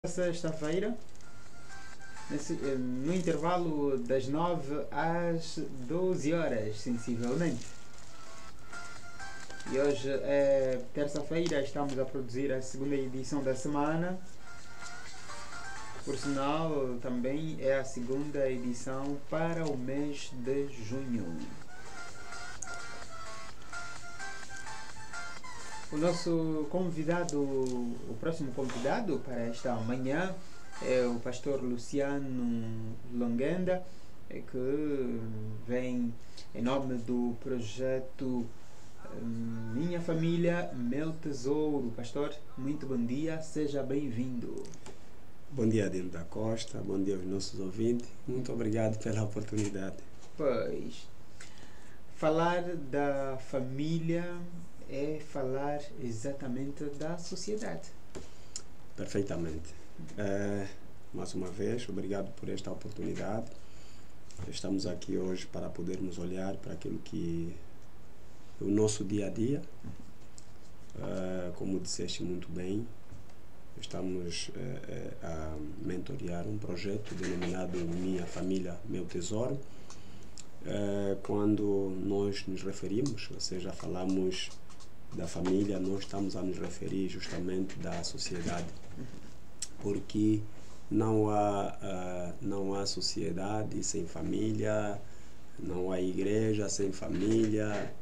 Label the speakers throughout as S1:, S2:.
S1: Sexta-feira, no intervalo das 9 às 12 horas, sensivelmente. E hoje é terça-feira, estamos a produzir a segunda edição da semana. Por sinal, também é a segunda edição para o mês de junho. O nosso convidado, o próximo convidado para esta manhã é o pastor Luciano Longenda, que vem em nome do projeto Minha Família, Meu Tesouro. Pastor, muito bom dia, seja bem-vindo.
S2: Bom dia, Adilo da Costa, bom dia aos nossos ouvintes, muito obrigado pela oportunidade.
S1: Pois, falar da família é falar exatamente da sociedade.
S2: Perfeitamente. Mais uma vez, obrigado por esta oportunidade. Estamos aqui hoje para podermos olhar para aquilo que é o nosso dia a dia. Como disseste muito bem, estamos a mentorear um projeto denominado Minha Família, Meu Tesouro. Quando nós nos referimos, ou seja, falamos da família, nós estamos a nos referir justamente da sociedade, porque não há sociedade sem família, não há igreja sem família.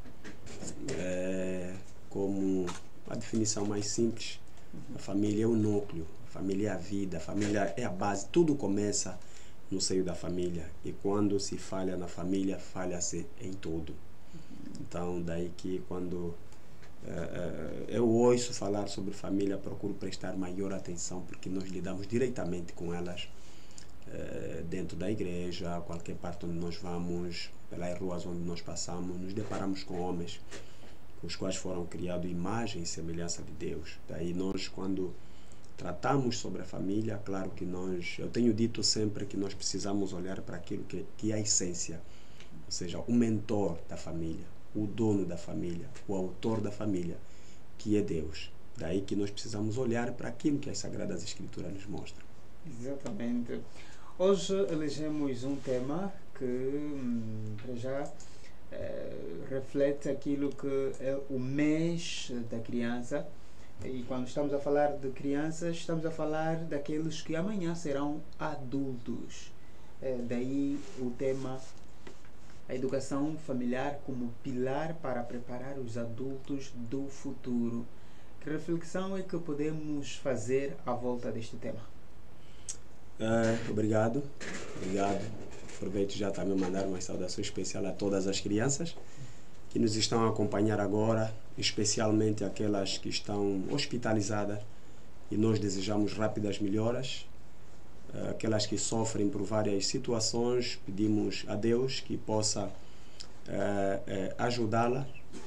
S2: Como a definição mais simples, a família é o núcleo, a família é a vida, a família é a base, tudo começa no seio da família, e quando se falha na família, falha-se em tudo. Então, daí que quando eu ouço falar sobre família, procuro prestar maior atenção, porque nós lidamos diretamente com elas dentro da igreja, qualquer parte onde nós vamos, pelas ruas onde nós passamos, nos deparamos com homens os quais foram criados imagem e semelhança de Deus. Daí nós, quando tratamos sobre a família, claro que eu tenho dito sempre que nós precisamos olhar para aquilo que é a essência, ou seja, o mentor da família, o dono da família, o autor da família, que é Deus. Daí que nós precisamos olhar para aquilo que as Sagradas Escrituras nos mostram.
S1: Exatamente. Hoje elegemos um tema que, para já, reflete aquilo que é o mês da criança. E quando estamos a falar de crianças, estamos a falar daqueles que amanhã serão adultos. Daí o tema, a educação familiar como pilar para preparar os adultos do futuro. Que reflexão é que podemos fazer à volta deste tema?
S2: Obrigado. Aproveito já também mandar uma saudação especial a todas as crianças que nos estão a acompanhar agora, especialmente aquelas que estão hospitalizadas, e nós desejamos rápidas melhoras. Aquelas que sofrem por várias situações, pedimos a Deus que possa ajudá-la,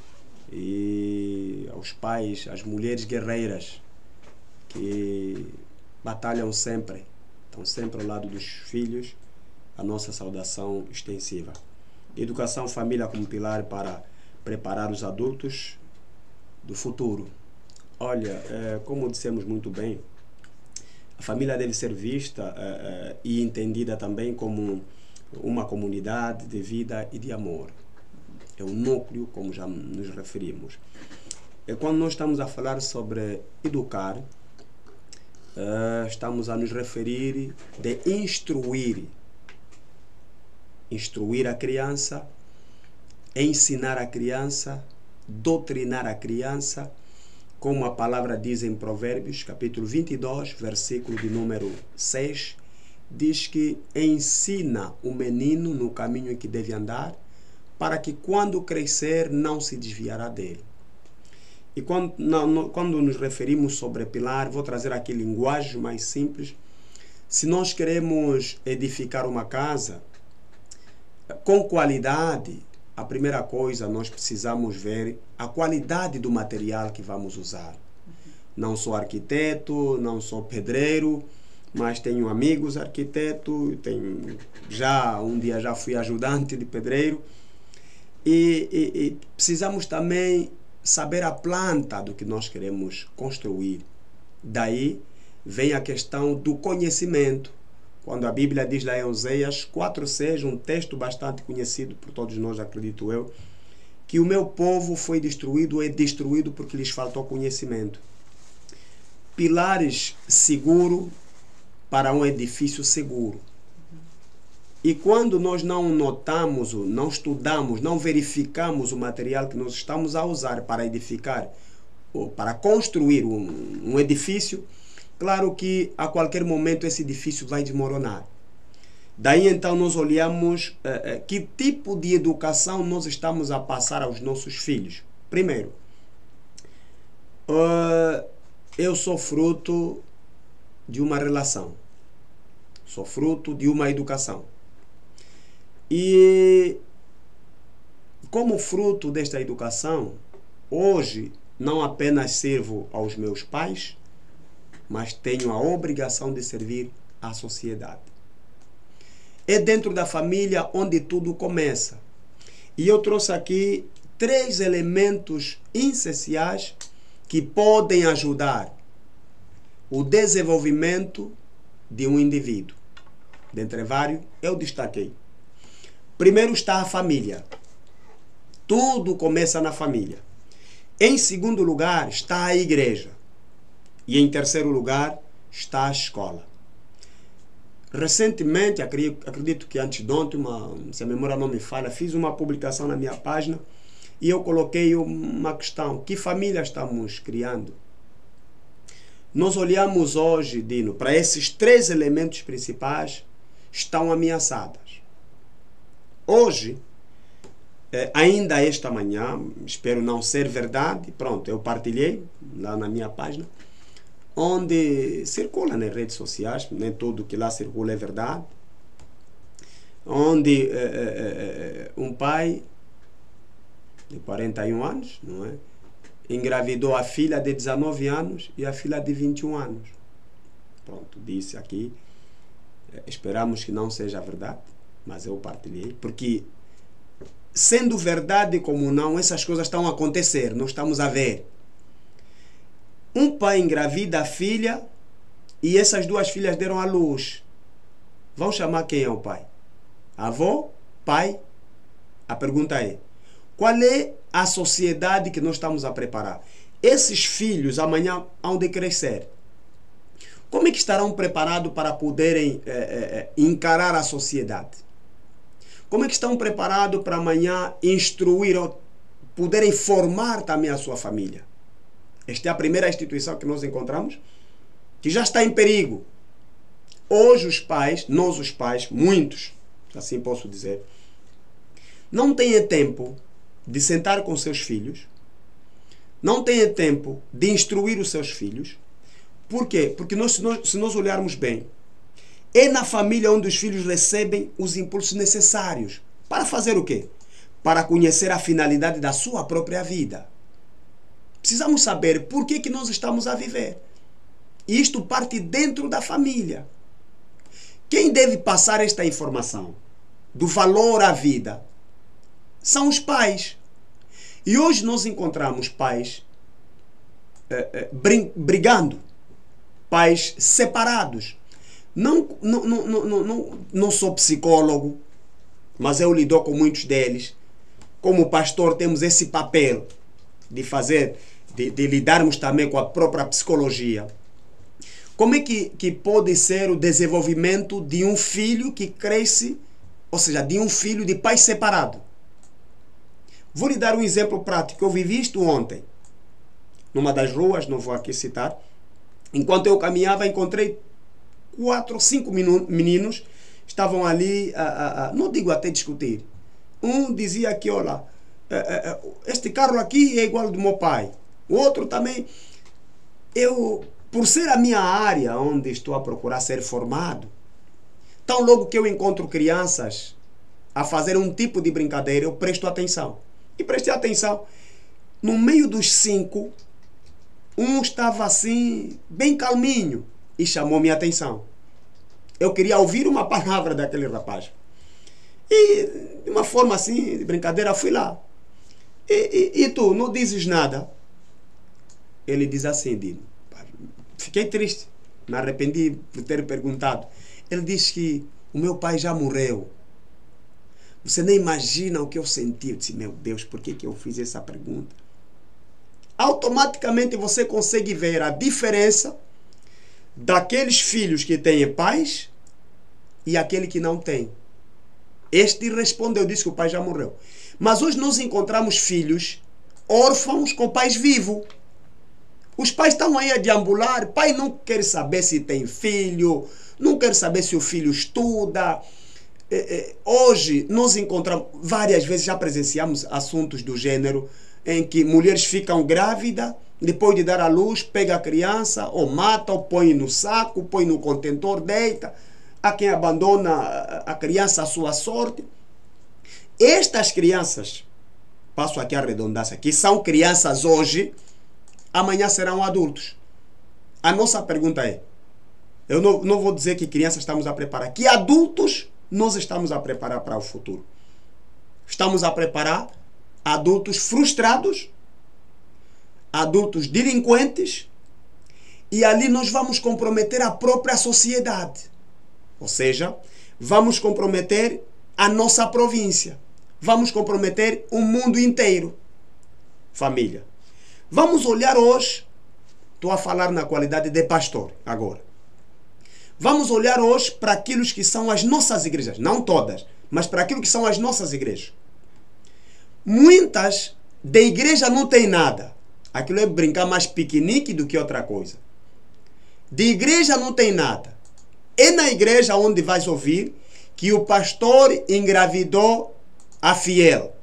S2: e aos pais, às mulheres guerreiras que batalham sempre, estão sempre ao lado dos filhos, a nossa saudação extensiva. Educação família como pilar para preparar os adultos do futuro. Olha, como dissemos muito bem, a família deve ser vista e entendida também como uma comunidade de vida e de amor. É o núcleo, como já nos referimos. Quando nós estamos a falar sobre educar, estamos a nos referir de instruir a criança, ensinar a criança, doutrinar a criança, como a palavra diz em Provérbios, capítulo 22, versículo de número 6, diz que ensina o menino no caminho em que deve andar, para que quando crescer não se desviará dele. E quando nos referimos sobre pilar, vou trazer aqui linguagem mais simples. Se nós queremos edificar uma casa com qualidade, a primeira coisa, nós precisamos ver a qualidade do material que vamos usar. Não sou arquiteto, não sou pedreiro, mas tenho amigos arquitetos, um dia já fui ajudante de pedreiro. E precisamos também saber a planta do que nós queremos construir. Daí vem a questão do conhecimento. Quando a Bíblia diz lá em Oséias 4:6, um texto bastante conhecido por todos nós, acredito eu, que o meu povo foi destruído ou é destruído porque lhes faltou conhecimento. Pilares seguros para um edifício seguro. E quando nós não notamos, não estudamos, não verificamos o material que nós estamos a usar para edificar, ou para construir um edifício, claro que a qualquer momento esse edifício vai desmoronar. Daí então nós olhamos que tipo de educação nós estamos a passar aos nossos filhos. Primeiro, eu sou fruto de uma relação. Sou fruto de uma educação. E como fruto desta educação, hoje não apenas sirvo aos meus pais, mas tenho a obrigação de servir à sociedade. É dentro da família onde tudo começa. E eu trouxe aqui 3 elementos essenciais que podem ajudar o desenvolvimento de um indivíduo. Dentre vários, eu destaquei. Primeiro está a família. Tudo começa na família. Em segundo lugar está a igreja. E em terceiro lugar está a escola. Recentemente, acredito que antes de ontem, se a memória não me falha, fiz uma publicação na minha página e eu coloquei uma questão. Que família estamos criando? Nós olhamos hoje, Dino, para esses 3 elementos principais estão ameaçadas. Hoje, ainda esta manhã, espero não ser verdade, pronto, eu partilhei lá na minha página, onde circula nas redes sociais, nem tudo que lá circula é verdade, onde um pai de 41 anos, não é? Engravidou a filha de 19 anos e a filha de 21 anos. Pronto, disse aqui, esperamos que não seja verdade, mas eu partilhei, porque sendo verdade como não, essas coisas estão a acontecer, nós estamos a ver. Um pai engravida a filha e essas 2 filhas deram à luz. Vão chamar quem é o pai? Avô? Pai? A pergunta é, qual é a sociedade que nós estamos a preparar? Esses filhos amanhã hão de crescer. Como é que estarão preparados para poderem encarar a sociedade? Como é que estão preparados para amanhã instruir ou poderem formar também a sua família? Esta é a primeira instituição que nós encontramos que já está em perigo. Hoje os pais, nós os pais, muitos, assim posso dizer, não têm tempo de sentar com seus filhos, não têm tempo de instruir os seus filhos. Por quê? Porque se nós olharmos bem, é na família onde os filhos recebem os impulsos necessários. Para fazer o quê? Para conhecer a finalidade da sua própria vida. Precisamos saber por que nós estamos a viver. E isto parte dentro da família. Quem deve passar esta informação do valor à vida são os pais. E hoje nós encontramos pais brigando, pais separados. Não sou psicólogo, mas eu lido com muitos deles. Como pastor temos esse papel de fazer, de lidarmos também com a própria psicologia. Como é que pode ser o desenvolvimento de um filho que cresce, ou seja, de um filho de pai separado? Vou lhe dar um exemplo prático. Eu vivi isto ontem. Numa das ruas, não vou aqui citar. Enquanto eu caminhava, encontrei 4 ou 5 meninos. Estavam ali, não digo até discutir. Um dizia que, olha, este carro aqui é igual ao do meu pai. O outro também. Por ser a minha área onde estou a procurar ser formado, tão logo que eu encontro crianças a fazer um tipo de brincadeira, eu presto atenção. E prestei atenção. No meio dos 5, um estava assim, bem calminho, e chamou minha atenção. Eu queria ouvir uma palavra daquele rapaz. E, de uma forma assim, de brincadeira, fui lá. E tu, não dizes nada? Ele diz assim, Dino. Fiquei triste. Me arrependi por ter perguntado. Ele disse que o meu pai já morreu. Você nem imagina o que eu senti. Eu disse, meu Deus, por que eu fiz essa pergunta? Automaticamente você consegue ver a diferença daqueles filhos que têm pais e aquele que não tem. Este respondeu, disse que o pai já morreu. Mas hoje nós encontramos filhos órfãos com pais vivos. Os pais estão aí a deambular, pai não quer saber se tem filho, não quer saber se o filho estuda. Hoje nós encontramos, várias vezes já presenciamos assuntos do gênero, em que mulheres ficam grávidas, depois de dar à luz, pega a criança, ou mata, ou põe no saco, põe no contentor, deita. Há quem abandona a criança à sua sorte. Estas crianças, passo aqui a redundância, que são crianças hoje, amanhã serão adultos. A nossa pergunta é, eu não vou dizer que crianças estamos a preparar, que adultos nós estamos a preparar para o futuro. Estamos a preparar adultos frustrados, adultos delinquentes, e ali nós vamos comprometer a própria sociedade. Ou seja, vamos comprometer a nossa província. Vamos comprometer o mundo inteiro. Família. Vamos olhar hoje, estou a falar na qualidade de pastor agora. Vamos olhar hoje para aquilo que são as nossas igrejas. Não todas, mas para aquilo que são as nossas igrejas. Muitas de igreja não tem nada. Aquilo é brincar mais piquenique do que outra coisa. De igreja não tem nada. É na igreja onde vais ouvir que o pastor engravidou a fiel.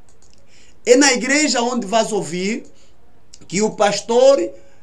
S2: É na igreja onde vais ouvir que o pastor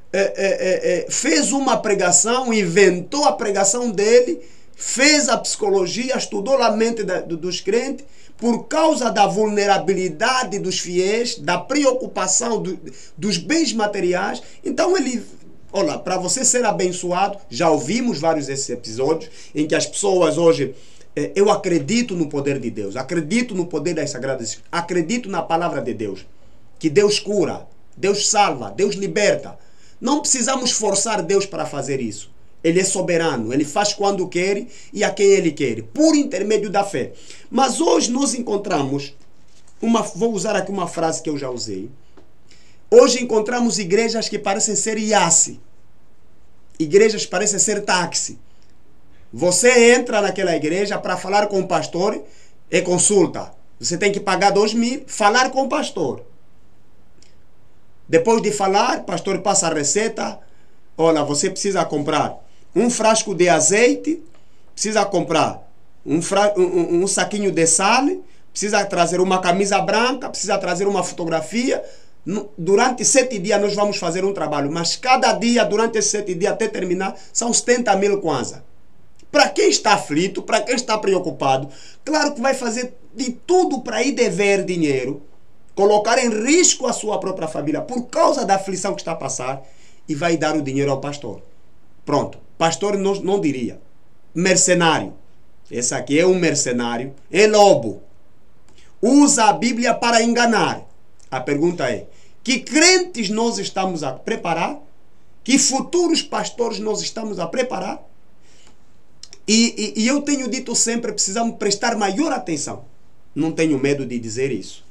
S2: fez uma pregação, inventou a pregação dele, fez a psicologia, estudou a mente dos crentes, por causa da vulnerabilidade dos fiéis, da preocupação dos bens materiais. Então ele... Olha, para você ser abençoado, já ouvimos vários desses episódios em que as pessoas hoje, eu acredito no poder de Deus, acredito no poder das Sagradas Escrituras, acredito na palavra de Deus, que Deus cura, Deus salva, Deus liberta. Não precisamos forçar Deus para fazer isso. Ele é soberano, ele faz quando quer e a quem ele quer, por intermédio da fé. Mas hoje nós encontramos, vou usar aqui uma frase que eu já usei. Hoje encontramos igrejas que parecem ser IACE. Igrejas que parecem ser táxi. Você entra naquela igreja para falar com o pastor, é consulta. Você tem que pagar 2.000, falar com o pastor. Depois de falar, o pastor passa a receita. Olha, você precisa comprar um frasco de azeite, precisa comprar um saquinho de sal, precisa trazer uma camisa branca, precisa trazer uma fotografia. Durante 7 dias nós vamos fazer um trabalho, mas cada dia, durante esses 7 dias, até terminar, são 70.000 kwanza. Para quem está aflito, para quem está preocupado, claro que vai fazer de tudo para ir dever dinheiro, colocar em risco a sua própria família por causa da aflição que está a passar e vai dar o dinheiro ao pastor. Pronto, pastor não diria. Mercenário. Esse aqui é um mercenário, é lobo. Usa a Bíblia para enganar. A pergunta é, que crentes nós estamos a preparar? Que futuros pastores nós estamos a preparar? E eu tenho dito sempre, precisamos prestar maior atenção. Não tenho medo de dizer isso.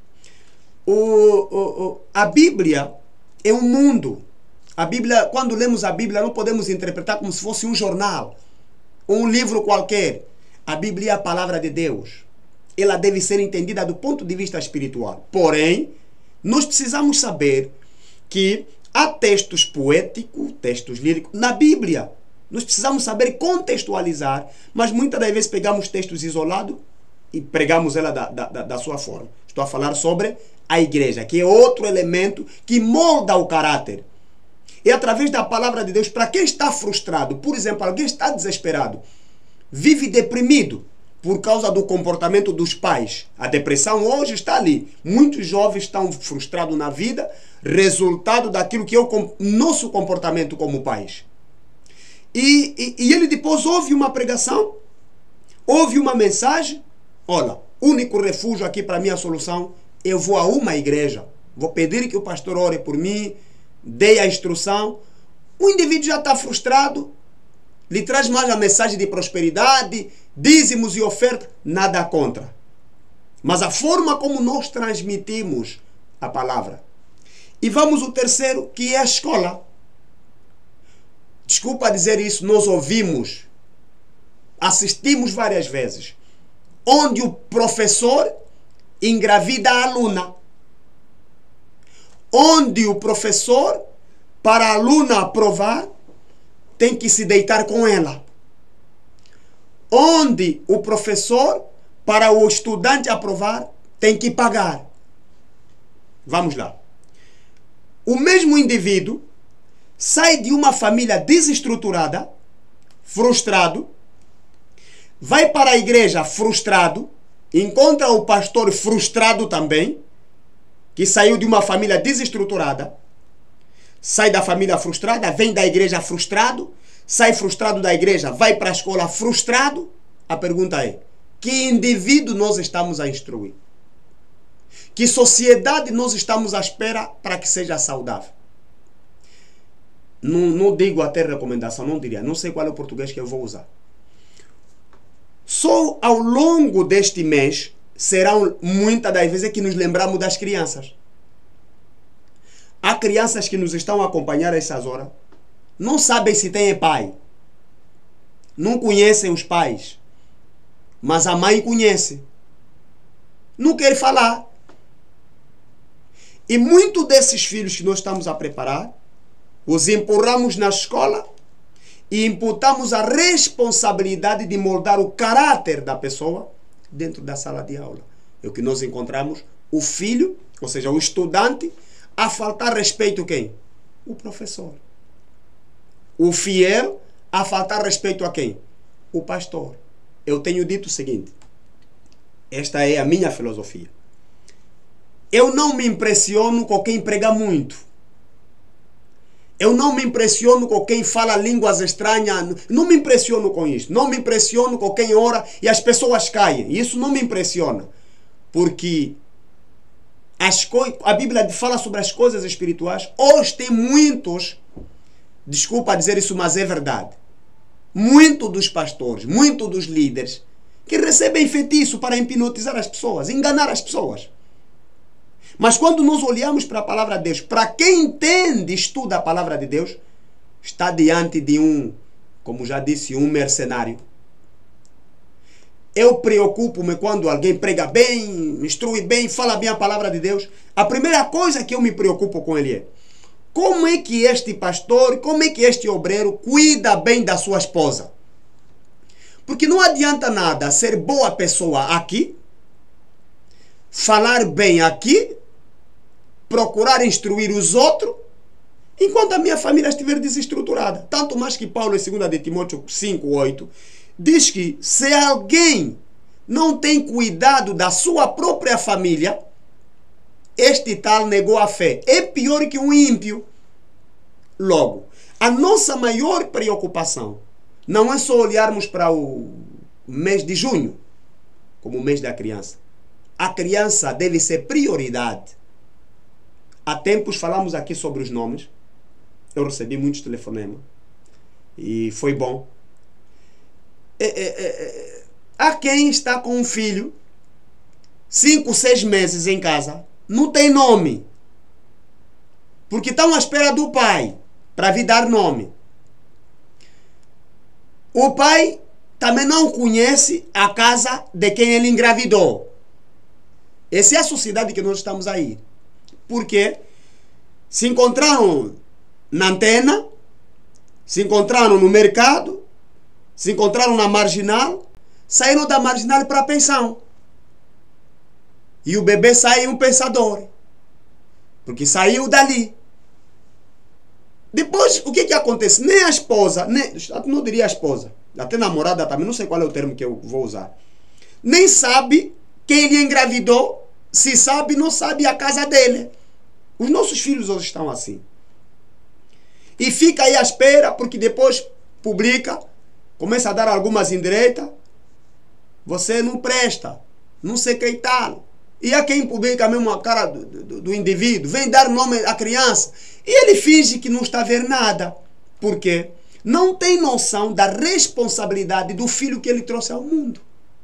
S2: A Bíblia é um mundo. A Bíblia, quando lemos a Bíblia, não podemos interpretar como se fosse um jornal, ou um livro qualquer. A Bíblia é a palavra de Deus. Ela deve ser entendida do ponto de vista espiritual. Porém, nós precisamos saber que há textos poéticos, textos líricos na Bíblia. Nós precisamos saber contextualizar, mas muitas das vezes pegamos textos isolados e pregamos ela da sua forma. Estou a falar sobre a igreja, que é outro elemento que molda o caráter. É através da palavra de Deus. Para quem está frustrado, por exemplo, alguém está desesperado, vive deprimido por causa do comportamento dos pais. A depressão hoje está ali. Muitos jovens estão frustrados na vida, resultado daquilo que é o nosso comportamento como pais. E ele depois ouve uma pregação, ouve uma mensagem. Olha, único refúgio aqui para minha solução, eu vou a uma igreja, vou pedir que o pastor ore por mim, dê a instrução. O indivíduo já está frustrado, lhe traz mais a mensagem de prosperidade, dízimos e oferta, nada contra. Mas a forma como nós transmitimos a palavra. E vamos ao terceiro, que é a escola. Desculpa dizer isso, nós ouvimos, assistimos várias vezes, onde o professor engravida a aluna. Onde o professor, para a aluna aprovar, tem que se deitar com ela. Onde o professor, para o estudante aprovar, tem que pagar. Vamos lá. O mesmo indivíduo sai de uma família desestruturada, frustrado, vai para a igreja frustrado, encontra o pastor frustrado também, que saiu de uma família desestruturada, sai da família frustrada, vem da igreja frustrado, sai frustrado da igreja, vai para a escola frustrado. A pergunta é, que indivíduo nós estamos a instruir? Que sociedade nós estamos à espera para que seja saudável? Não digo até recomendação, não diria, não sei qual é o português que eu vou usar. Só ao longo deste mês, serão muitas das vezes que nos lembramos das crianças. Há crianças que nos estão a acompanhar a essas horas, não sabem se têm pai, não conhecem os pais, mas a mãe conhece, não quer falar. E muitos desses filhos que nós estamos a preparar, os empurramos na escola e imputamos a responsabilidade de moldar o caráter da pessoa dentro da sala de aula. É o que nós encontramos, o filho, ou seja, o estudante, a faltar respeito a quem? O professor. O fiel a faltar respeito a quem? O pastor. Eu tenho dito o seguinte, esta é a minha filosofia. Eu não me impressiono com quem prega muito. Eu não me impressiono com quem fala línguas estranhas. Não me impressiono com isso. Não me impressiono com quem ora e as pessoas caem. Isso não me impressiona. Porque a Bíblia fala sobre as coisas espirituais. Hoje tem muitos, desculpa dizer isso, mas é verdade. Muitos dos pastores, muitos dos líderes que recebem feitiço para hipnotizar as pessoas, enganar as pessoas. Mas quando nós olhamos para a palavra de Deus, para quem entende, estuda a palavra de Deus, está diante de um, como já disse, um mercenário. Eu preocupo-me quando alguém prega bem, instrui bem, fala bem a palavra de Deus. A primeira coisa que eu me preocupo com ele é, como é que este pastor, como é que este obreiro cuida bem da sua esposa? Porque não adianta nada ser boa pessoa aqui, falar bem aqui, procurar instruir os outros, enquanto a minha família estiver desestruturada. Tanto mais que Paulo, em 2 de Timóteo 5:8, diz que se alguém não tem cuidado da sua própria família, este tal negou a fé. É pior que um ímpio. Logo, a nossa maior preocupação não é só olharmos para o mês de junho, como o mês da criança. A criança deve ser prioridade. Há tempos falamos aqui sobre os nomes. Eu recebi muitos telefonemas. E foi bom. Há quem está com um filho 5, 6 meses em casa, não tem nome. Porque estão à espera do pai para vir dar nome. O pai também não conhece a casa de quem ele engravidou. Essa é a sociedade que nós estamos aí. Porque se encontraram na antena, se encontraram no mercado, se encontraram na marginal, saíram da marginal para a pensão. E o bebê sai um pensador. Porque saiu dali. Depois, o que acontece? Nem a esposa, não diria a esposa, até namorada também, não sei qual é o termo que eu vou usar, nem sabe quem ele engravidou. Se sabe, não sabe a casa dele. Os nossos filhos hoje estão assim. E fica aí à espera, porque depois publica, começa a dar algumas indiretas. Você não presta, não sei quem tal. E há quem publica mesmo a cara do indivíduo, vem dar nome à criança. E ele finge que não está a ver nada. Por quê? não tem noção da responsabilidade do filho que ele trouxe ao mundo.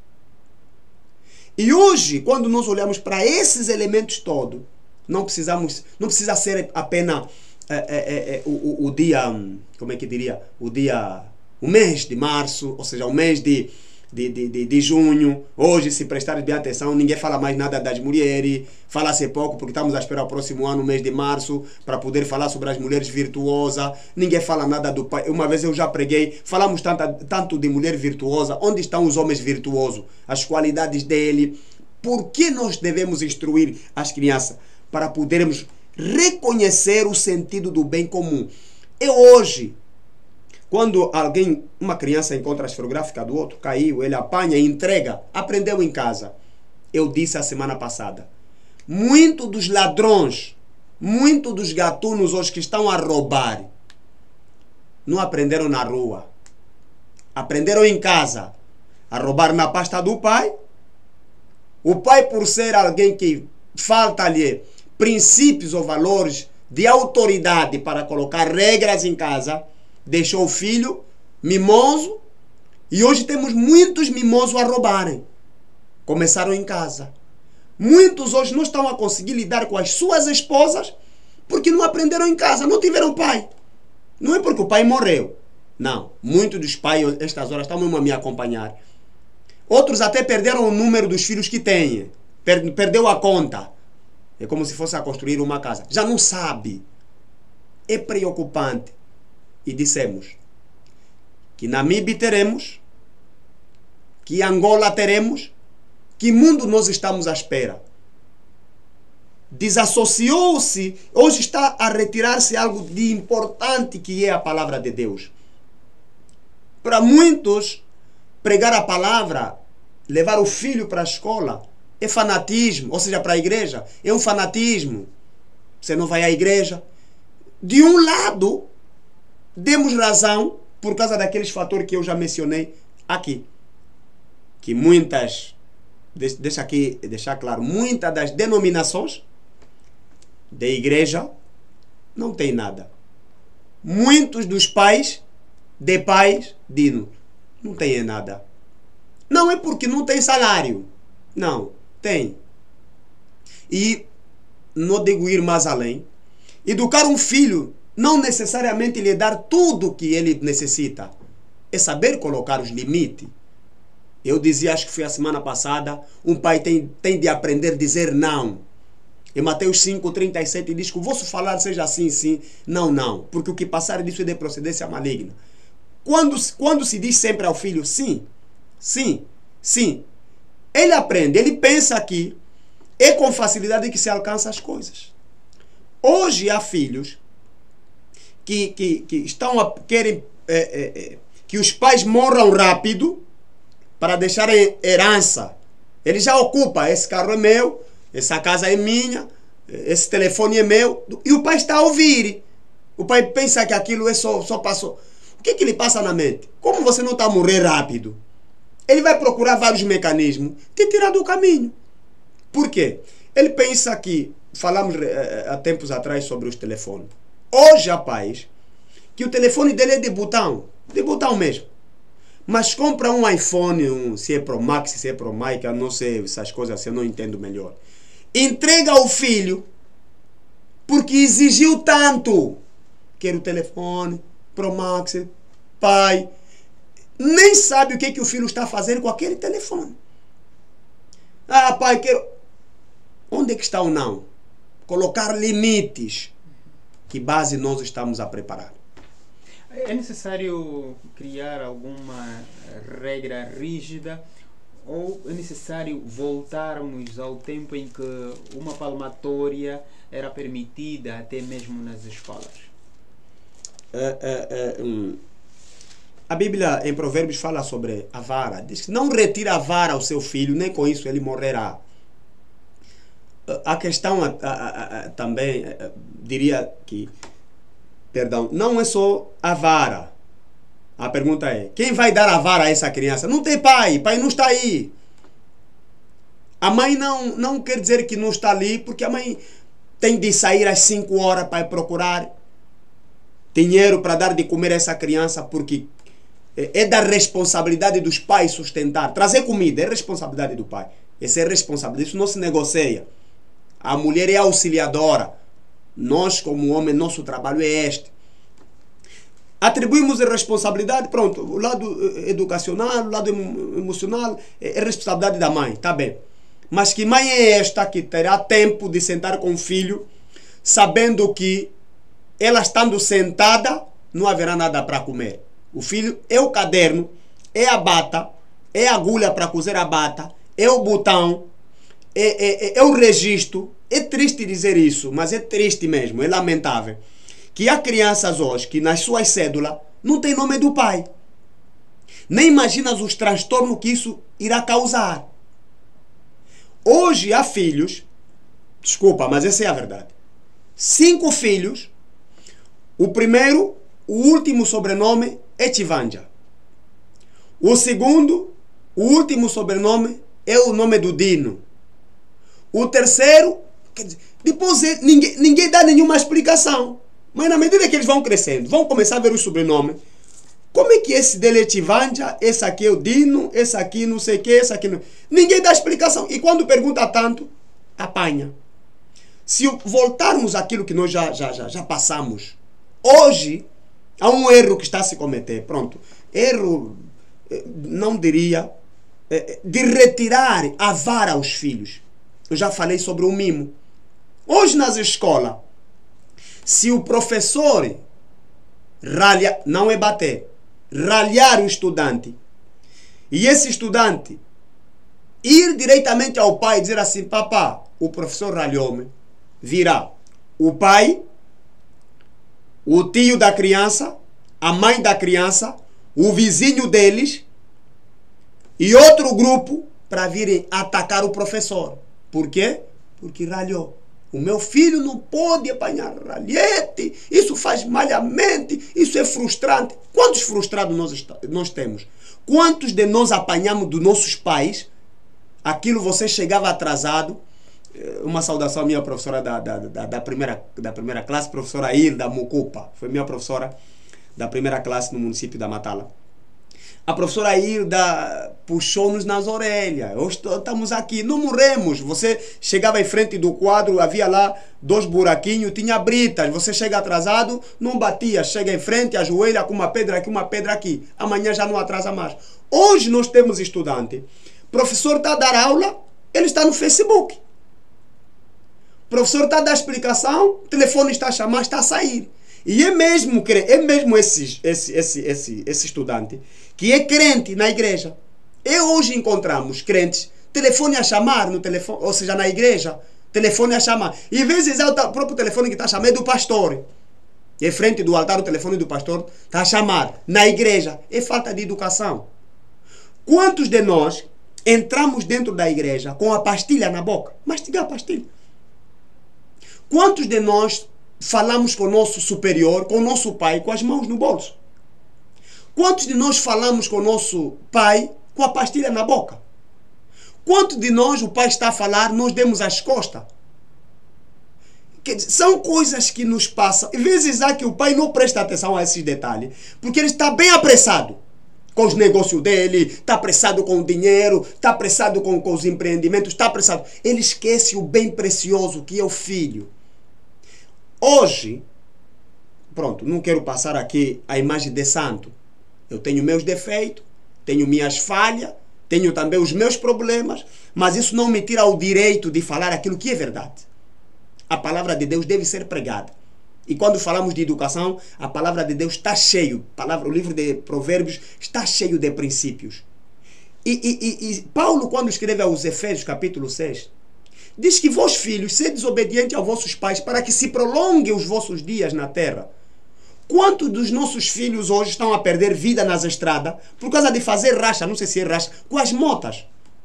S2: E hoje, quando nós olhamos para esses elementos todos, não precisa ser apenas o dia, como é que diria, o mês de março, ou seja, o mês de junho. Hoje, se prestarem bem atenção, ninguém fala mais nada das mulheres, fala-se pouco, porque estamos a esperar o próximo ano, o mês de março, para poder falar sobre as mulheres virtuosas. Ninguém fala nada do pai. Uma vez eu já preguei, falamos tanto de mulher virtuosa. Onde estão os homens virtuosos? As qualidades dele. Por que nós devemos instruir as crianças? Para podermos reconhecer o sentido do bem comum. E hoje, quando uma criança encontra a esferográfica do outro, caiu, ele apanha e entrega, aprendeu em casa. Eu disse a semana passada, muito dos ladrões, muito dos gatunos hoje que estão a roubar, não aprenderam na rua. Aprenderam em casa a roubar na pasta do pai. O pai, por ser alguém que falta-lhe princípios ou valores de autoridade para colocar regras em casa, deixou o filho mimoso, e hoje temos muitos mimosos a roubarem. Começaram em casa. Muitos hoje não estão a conseguir lidar com as suas esposas porque não aprenderam em casa, não tiveram pai. Não é porque o pai morreu. Não. Muitos dos pais, estas horas, estão mesmo a me acompanhar. Outros até perderam o número dos filhos que têm. Perdeu a conta. É como se fosse a construir uma casa. Já não sabe. É preocupante. E dissemos que Namíbia teremos, que Angola teremos, que mundo nós estamos à espera. Desassociou-se, hoje está a retirar-se algo de importante que é a palavra de Deus. Para muitos, pregar a palavra, levar o filho para a escola, é fanatismo, ou seja, para a igreja, é um fanatismo. Você não vai à igreja. De um lado, demos razão por causa daqueles fatores que eu já mencionei aqui. Que muitas, deixar claro, muitas das denominações da igreja não tem nada. Muitos dos pais dignos não têm nada. Não é porque não tem salário. Não, tem. E não digo ir mais além. Educar um filho não necessariamente lhe dar tudo o que ele necessita. É saber colocar os limites. Eu dizia, acho que foi a semana passada, um pai tem de aprender a dizer não. Em Mateus 5:37 diz que o vosso falar seja assim, sim, não, não. Porque o que passar disso é de procedência maligna. Quando se diz sempre ao filho sim, sim, sim, ele aprende, ele pensa que é com facilidade que se alcança as coisas. Hoje há filhos que querem que os pais morram rápido para deixarem herança. Ele já ocupa, esse carro é meu, essa casa é minha, esse telefone é meu, e o pai está a ouvir. O pai pensa que aquilo é só passou. O que lhe passa na mente? Como você não está a morrer rápido? Ele vai procurar vários mecanismos de tirar do caminho. Por quê? Ele pensa que, falamos há tempos atrás sobre os telefones. Hoje há pais que o telefone dele é de botão mesmo. Mas compra um iPhone, se é Pro Max, se é Pro Max, eu não sei essas coisas, eu não entendo melhor. Entrega ao filho porque exigiu tanto. Quer o telefone, Pro Max, pai. Nem sabe o que o filho está fazendo com aquele telefone. Ah, pai, quero... Onde é que está o não? Colocar limites. Que base nós estamos a preparar?
S1: É necessário criar alguma regra rígida ou é necessário voltarmos ao tempo em que uma palmatória era permitida até mesmo nas escolas?
S2: A Bíblia em Provérbios fala sobre a vara. Diz que não retira a vara ao seu filho, nem com isso ele morrerá. A questão também, diria que, perdão, não é só a vara. A pergunta é, quem vai dar a vara a essa criança? Não tem pai não está aí. A mãe não quer dizer que não está ali, porque a mãe tem de sair às 5 horas para procurar. dinheiro para dar de comer a essa criança, porque é da responsabilidade dos pais sustentar. Trazer comida é responsabilidade do pai. Essa é responsabilidade, isso não se negocia. A mulher é auxiliadora. Nós, como homem, nosso trabalho é este. Atribuímos a responsabilidade, pronto, o lado educacional, o lado emocional, é responsabilidade da mãe, tá bem. Mas que mãe é esta que terá tempo de sentar com o filho, sabendo que ela estando sentada, não haverá nada para comer? O filho é o caderno, é a bata, é a agulha para cozer a bata, é o botão, é o registro. É triste dizer isso, mas é triste mesmo, é lamentável. Que há crianças hoje que nas suas cédulas não tem nome do pai. Nem imaginas os transtornos que isso irá causar. Hoje há filhos, desculpa, mas essa é a verdade. 5 filhos, o primeiro, o último sobrenome é Chivanja. O segundo, o último sobrenome é o nome do Dino. O terceiro, quer dizer, depois ninguém dá nenhuma explicação. Mas na medida que eles vão crescendo, vão começar a ver os sobrenomes. Como é que esse dele é Chivanja, esse aqui é o Dino, esse aqui não sei o que, esse aqui não... Ninguém dá explicação. E quando pergunta tanto, apanha. Se voltarmos àquilo que nós já passamos, hoje há um erro que está a se cometer. Pronto. Erro, não diria, de retirar a vara aos filhos. Eu já falei sobre o mimo. Hoje nas escolas, se o professor ralha, não é bater, ralhar o estudante, e esse estudante ir diretamente ao pai e dizer assim: papá, o professor ralhou-me, virá o pai, o tio da criança, a mãe da criança, o vizinho deles e outro grupo para virem atacar o professor. Por quê? Porque ralhou. O meu filho não pode apanhar ralhete, isso faz malhamente, isso é frustrante. Quantos frustrados nós temos? Quantos de nós apanhamos dos nossos pais aquilo? Você chegava atrasado. Uma saudação à minha professora da primeira classe, professora Hilda Mucupa, foi minha professora da primeira classe no município da Matala. A professora Hilda puxou-nos nas orelhas. Hoje estamos aqui, não morremos. Você chegava em frente do quadro, havia lá 2 buraquinhos, tinha britas. Você chega atrasado, não batia. Chega em frente, ajoelha com uma pedra aqui, uma pedra aqui. Amanhã já não atrasa mais. Hoje nós temos estudante. O professor está a dar aula, ele está no Facebook. O professor está a dar explicação, o telefone está a chamar, está a sair. E é mesmo esse estudante que é crente na igreja. E hoje encontramos crentes, telefone a chamar no telefone, ou seja, na igreja, telefone a chamar. E às vezes é o próprio telefone que está a chamar, é do pastor. Em frente do altar, o telefone do pastor está a chamar. Na igreja, é falta de educação. Quantos de nós entramos dentro da igreja com a pastilha na boca? Mastigar a pastilha. Quantos de nós falamos com o nosso superior, com o nosso pai, com as mãos no bolso? Quantos de nós falamos com o nosso pai com a pastilha na boca? Quantos de nós, o pai está a falar, nós demos as costas? Quer dizer, são coisas que nos passam. Às vezes há que o pai não presta atenção a esses detalhes, porque ele está bem apressado com os negócios dele, está apressado com o dinheiro, está apressado com os empreendimentos, está apressado. Ele esquece o bem precioso que é o filho. Hoje, pronto, não quero passar aqui a imagem de santo. Eu tenho meus defeitos, tenho minhas falhas, tenho também os meus problemas, mas isso não me tira o direito de falar aquilo que é verdade. A palavra de Deus deve ser pregada. E quando falamos de educação, a palavra de Deus está cheio, o livro de Provérbios está cheio de princípios. E Paulo, quando escreve aos Efésios, capítulo 6, diz que vós, filhos, sede desobedientes aos vossos pais, para que se prolonguem os vossos dias na terra. Quantos dos nossos filhos hoje estão a perder vida nas estradas por causa de fazer racha, não sei se é racha, com as motas?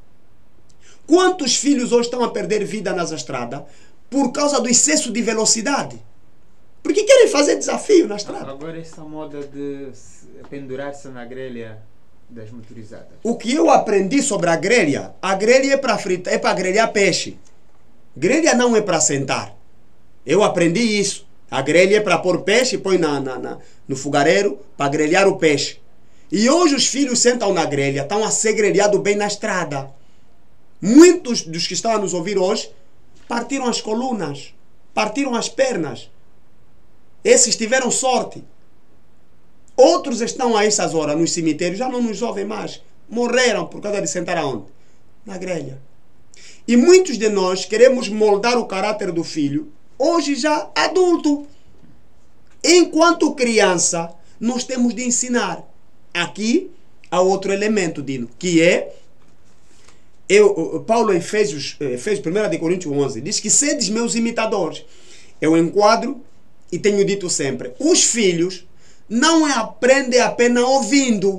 S2: Quantos filhos hoje estão a perder vida nas estradas por causa do excesso de velocidade? Porque querem fazer desafio na estrada.
S1: Agora essa moda de pendurar-se na grelha das motorizadas.
S2: O que eu aprendi sobre a grelha é para fritar, é para grelhar peixe. Grelha não é para sentar. Eu aprendi isso. A grelha é para pôr peixe, põe no fogareiro para grelhar o peixe. E hoje os filhos sentam na grelha, estão a ser grelhados bem na estrada. Muitos dos que estão a nos ouvir hoje partiram as colunas, partiram as pernas. Esses tiveram sorte. Outros estão a essas horas nos cemitérios, já não nos ouvem mais. Morreram por causa de sentar aonde? Na grelha. E muitos de nós queremos moldar o caráter do filho, hoje já adulto. Enquanto criança, nós temos de ensinar. Aqui há outro elemento, Dino, que é, Paulo em Efésios 1 Coríntios 11, diz que sedes meus imitadores. Eu enquadro e tenho dito sempre, os filhos não aprendem apenas ouvindo.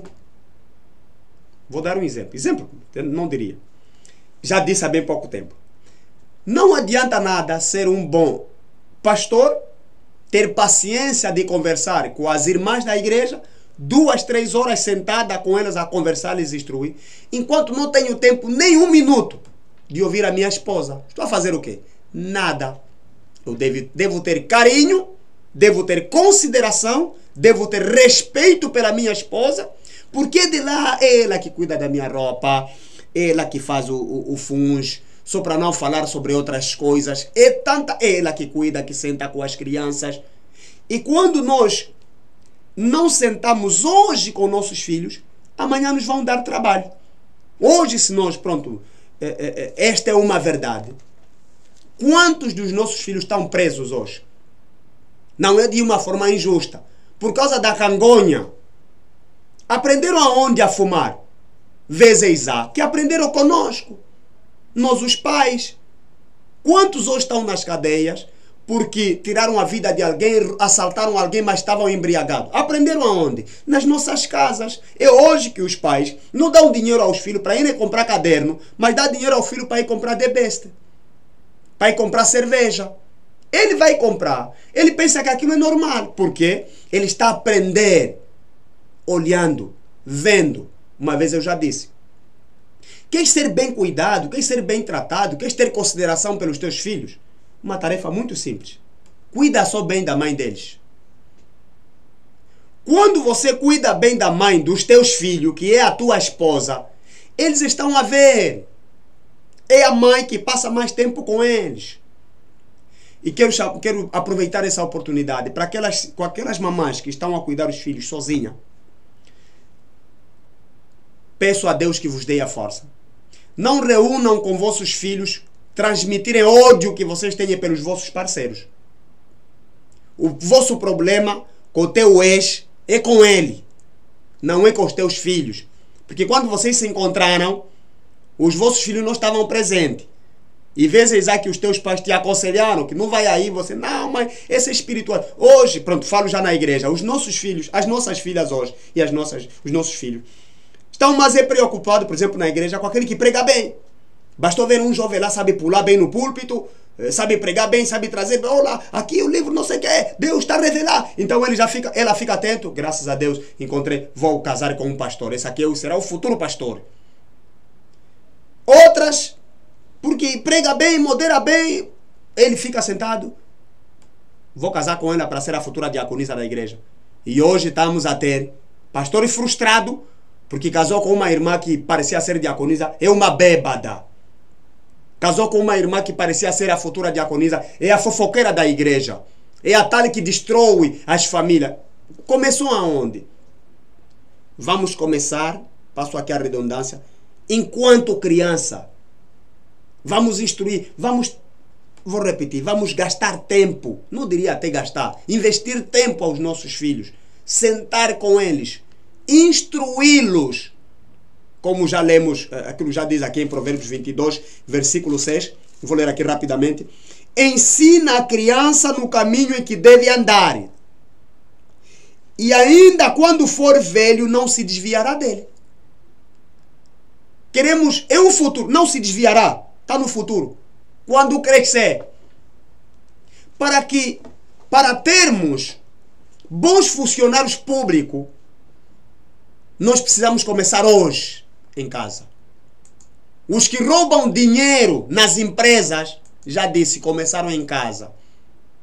S2: Vou dar um exemplo. Exemplo, não diria. Já disse há bem pouco tempo. Não adianta nada ser um bom pastor, ter paciência de conversar com as irmãs da igreja, 2, 3 horas sentada com elas a conversar, lhes instruir, enquanto não tenho tempo, nem 1 minuto, de ouvir a minha esposa. Estou a fazer o quê? Nada. Eu devo ter carinho, devo ter consideração, devo ter respeito pela minha esposa, porque de lá é ela que cuida da minha roupa, ela que faz o funge, só para não falar sobre outras coisas. É tanta ela que cuida, que senta com as crianças. E quando nós não sentamos hoje com nossos filhos, amanhã nos vão dar trabalho. Hoje, se nós, pronto, esta é uma verdade. Quantos dos nossos filhos estão presos hoje? Não é de uma forma injusta. Por causa da cangonha. Aprenderam aonde a fumar? Vezes há que aprenderam conosco. Nós, os pais. Quantos hoje estão nas cadeias porque tiraram a vida de alguém, assaltaram alguém, mas estavam embriagados? Aprenderam aonde? Nas nossas casas. É hoje que os pais não dão dinheiro aos filhos para irem comprar caderno, mas dá dinheiro ao filho para ir comprar de besta, para ir comprar cerveja. Ele vai comprar. Ele pensa que aquilo é normal. Por quê? Ele está a aprender, olhando, vendo. Uma vez eu já disse. Queres ser bem cuidado, queres ser bem tratado, queres ter consideração pelos teus filhos? Uma tarefa muito simples. Cuida só bem da mãe deles. Quando você cuida bem da mãe dos teus filhos, que é a tua esposa, eles estão a ver. É a mãe que passa mais tempo com eles. E quero aproveitar essa oportunidade para aquelas mamães que estão a cuidar dos filhos sozinha. Peço a Deus que vos dê a força. Não reúnam com vossos filhos transmitirem ódio que vocês têm pelos vossos parceiros. O vosso problema com o teu ex é com ele, não é com os teus filhos. Porque quando vocês se encontraram, os vossos filhos não estavam presentes. E vezes há que os teus pais te aconselharam que não vai aí, você, não, mas esse é espiritual. Hoje, pronto, falo já na igreja, os nossos filhos, as nossas filhas hoje e os nossos filhos estão mais preocupados, por exemplo, na igreja com aquele que prega bem. Bastou ver um jovem lá, sabe pular bem no púlpito, sabe pregar bem, sabe trazer, olha, aqui o livro não sei o que é, Deus está a revelar. Então ela fica atento, graças a Deus, vou casar com um pastor, esse aqui será o futuro pastor. Outras, porque prega bem, modera bem, ele fica sentado, vou casar com ela para ser a futura diaconisa da igreja. E hoje estamos a ter pastores frustrados, porque casou com uma irmã que parecia ser diaconisa, é uma bêbada. Casou com uma irmã que parecia ser a futura diaconisa, é a fofoqueira da igreja. É a tal que destrói as famílias. Começou aonde? Vamos começar, passo aqui a redundância, enquanto criança. Vamos instruir, vou repetir, vamos gastar tempo. Não diria até gastar, investir tempo aos nossos filhos. Sentar com eles. Instruí-los, como já lemos, aquilo já diz aqui em Provérbios 22, versículo 6, vou ler aqui rapidamente. Ensina a criança no caminho em que deve andar, e ainda quando for velho não se desviará dele. Queremos, é o futuro, não se desviará, está no futuro, quando crescer. Para termos bons funcionários públicos, nós precisamos começar hoje em casa. Os que roubam dinheiro nas empresas, já disse, começaram em casa.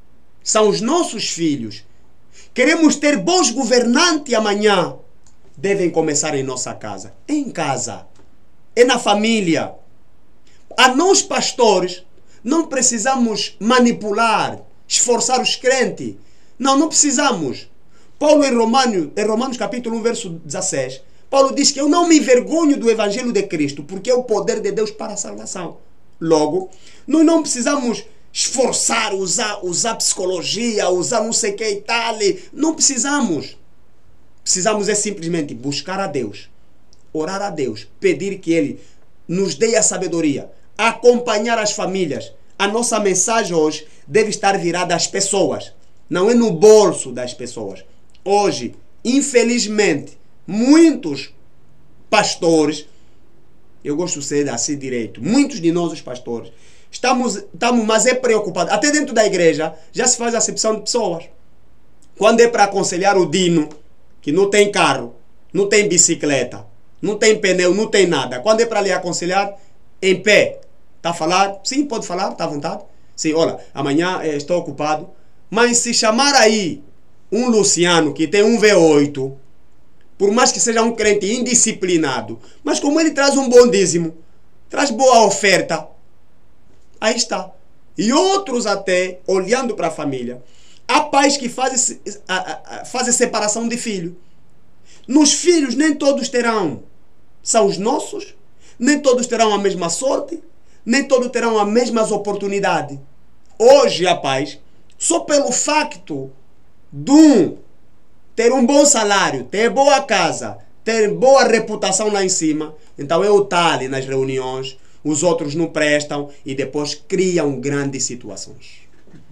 S2: São os nossos filhos. Queremos ter bons governantes amanhã. Devem começar em nossa casa. É em casa. É na família. A nós, pastores, não precisamos manipular, esforçar os crentes. Não precisamos. Paulo, em Romanos capítulo 1, verso 16, Paulo diz que eu não me envergonho do evangelho de Cristo, porque é o poder de Deus para a salvação. Logo, nós não precisamos esforçar, usar psicologia, usar não sei o que e tal. Não precisamos. Precisamos é simplesmente buscar a Deus, orar a Deus, pedir que Ele nos dê a sabedoria, acompanhar as famílias. A nossa mensagem hoje deve estar virada às pessoas, não é no bolso das pessoas. Hoje, infelizmente, muitos pastores, eu gosto de ser assim direito, muitos de nós os pastores, estamos mas é preocupados. Até dentro da igreja já se faz acepção de pessoas. Quando é para aconselhar o Dino, que não tem carro, não tem bicicleta, não tem pneu, não tem nada. Quando é para lhe aconselhar, em pé. Está a falar? Sim, pode falar, está à vontade. Sim, olha, amanhã estou ocupado. Mas se chamar aí um Luciano que tem um V8, por mais que seja um crente indisciplinado, mas como ele traz um bom dízimo, traz boa oferta, aí está. E outros até, olhando para a família, há pais que fazem separação de filho. Nos filhos nem todos terão, são os nossos, nem todos terão a mesma sorte, nem todos terão as mesmas oportunidades. Hoje, rapaz, só pelo facto de ter um bom salário, ter boa casa, ter boa reputação lá em cima, então eu estou ali nas reuniões, os outros não prestam e depois criam grandes situações.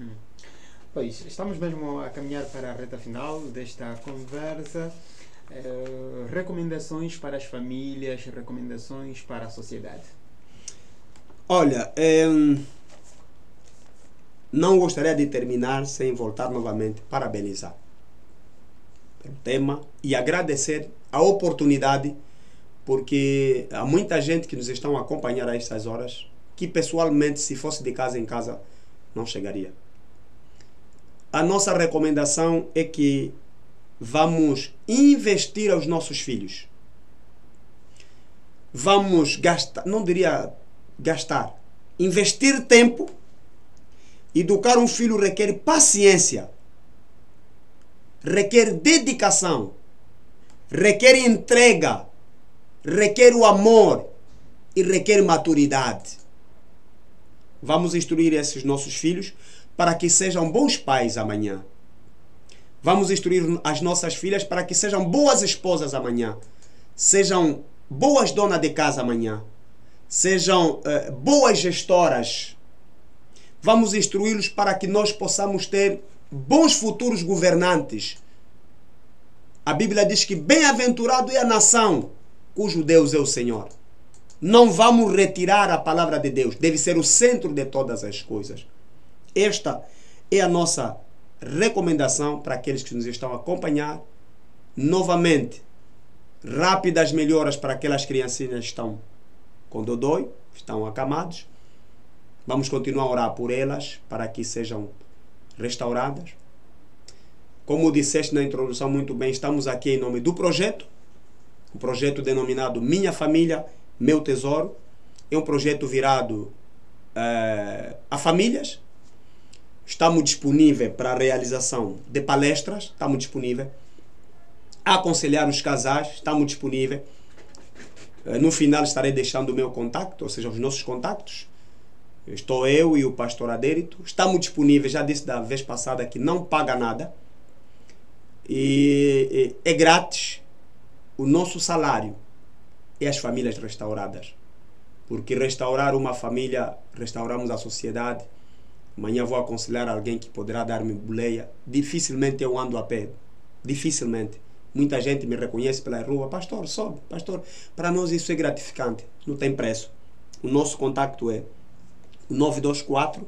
S1: Pois, estamos mesmo a caminhar para a reta final desta conversa. Recomendações para as famílias, recomendações para a sociedade.
S2: Olha, não gostaria de terminar sem voltar novamente parabenizar pelo tema e agradecer a oportunidade, porque há muita gente que nos estão a acompanhar a estas horas que pessoalmente, se fosse de casa em casa, não chegaria. A nossa recomendação é que vamos investir aos nossos filhos. Vamos gastar, não diria gastar, investir tempo. Educar um filho requer paciência, requer dedicação, requer entrega, requer o amor e requer maturidade. Vamos instruir esses nossos filhos para que sejam bons pais amanhã. Vamos instruir as nossas filhas para que sejam boas esposas amanhã, sejam boas donas de casa amanhã, sejam boas gestoras. Vamos instruí-los para que nós possamos ter bons futuros governantes. A Bíblia diz que bem-aventurado é a nação cujo Deus é o Senhor. Não vamos retirar a palavra de Deus. Deve ser o centro de todas as coisas. Esta é a nossa recomendação para aqueles que nos estão a acompanhar. Novamente, rápidas melhoras para aquelas criancinhas que estão com dodói, estão acamados. Vamos continuar a orar por elas para que sejam restauradas. Como disseste na introdução muito bem, estamos aqui em nome do projeto. O projeto denominado Minha Família, Meu Tesouro. É um projeto virado a famílias. Estamos disponíveis para a realização de palestras. Estamos disponíveis a aconselhar os casais. Estamos disponíveis. No final estarei deixando o meu contato, ou seja, os nossos contactos. Estou eu e o pastor Adérito. Estamos disponíveis, já disse da vez passada que não paga nada. E é grátis. O nosso salário é as famílias restauradas. Porque restaurar uma família, restauramos a sociedade. Amanhã vou aconselhar alguém que poderá dar-me boleia. Dificilmente eu ando a pé. Dificilmente. Muita gente me reconhece pela rua. Pastor, sobe. Pastor, para nós isso é gratificante. Não tem preço. O nosso contacto é 924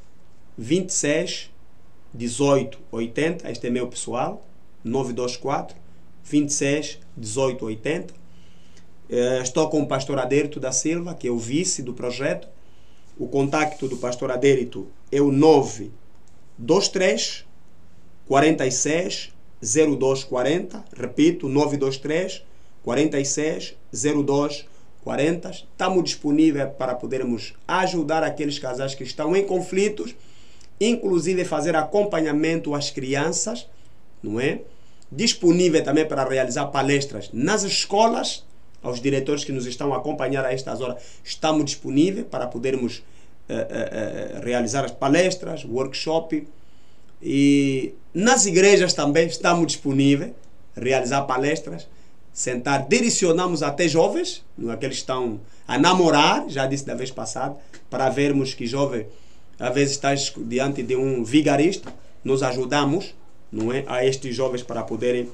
S2: 26 18 80. Este é meu pessoal. 924 26 18 80. Estou com o pastor Adérito da Silva, que é o vice do projeto. O contacto do pastor Adérito é o 923 46 02 40. Repito, 923 46 02 40. Estamos disponíveis para podermos ajudar aqueles casais que estão em conflitos, inclusive fazer acompanhamento às crianças, não é? Disponível também para realizar palestras nas escolas. Aos diretores que nos estão a acompanhar a estas horas, estamos disponíveis para podermos realizar as palestras, workshop. E nas igrejas também estamos disponíveis a realizar palestras, sentar, direcionamos até jovens, não é? Aqueles que estão a namorar, já disse da vez passada, para vermos que jovem, às vezes estás diante de um vigarista, nós ajudamos, não é, a estes jovens para poderem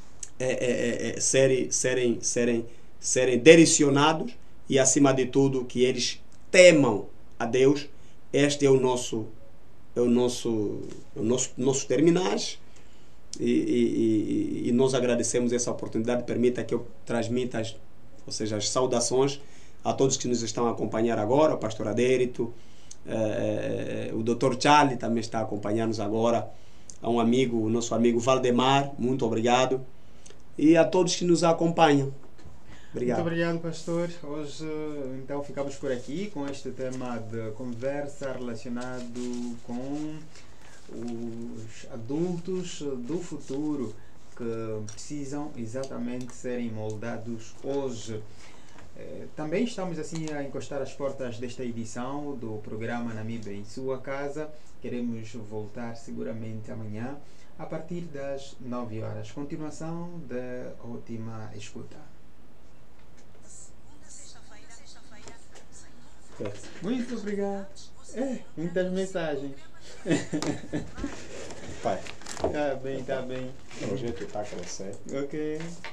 S2: serem direcionados e, acima de tudo, que eles temam a Deus. Este é o nosso terminais, e nós agradecemos essa oportunidade. Permita que eu transmita as saudações a todos que nos estão a acompanhar agora, o pastor Adérito, o Dr. Charlie também está a acompanhar-nos agora, a um amigo, o nosso amigo Valdemar, muito obrigado, e a todos que nos acompanham. Obrigado.
S1: Muito obrigado, pastor. Hoje, então, ficamos por aqui com este tema de conversa relacionado com os adultos do futuro que precisam exatamente serem moldados hoje. Também estamos assim a encostar as portas desta edição do programa Namíbia em sua casa. Queremos voltar seguramente amanhã a partir das 9 horas. Continuação da ótima escuta. Muito obrigado. Muitas mensagens.
S2: Pai,
S1: Tá bem.
S2: o projeto está a crescer.
S1: Ok.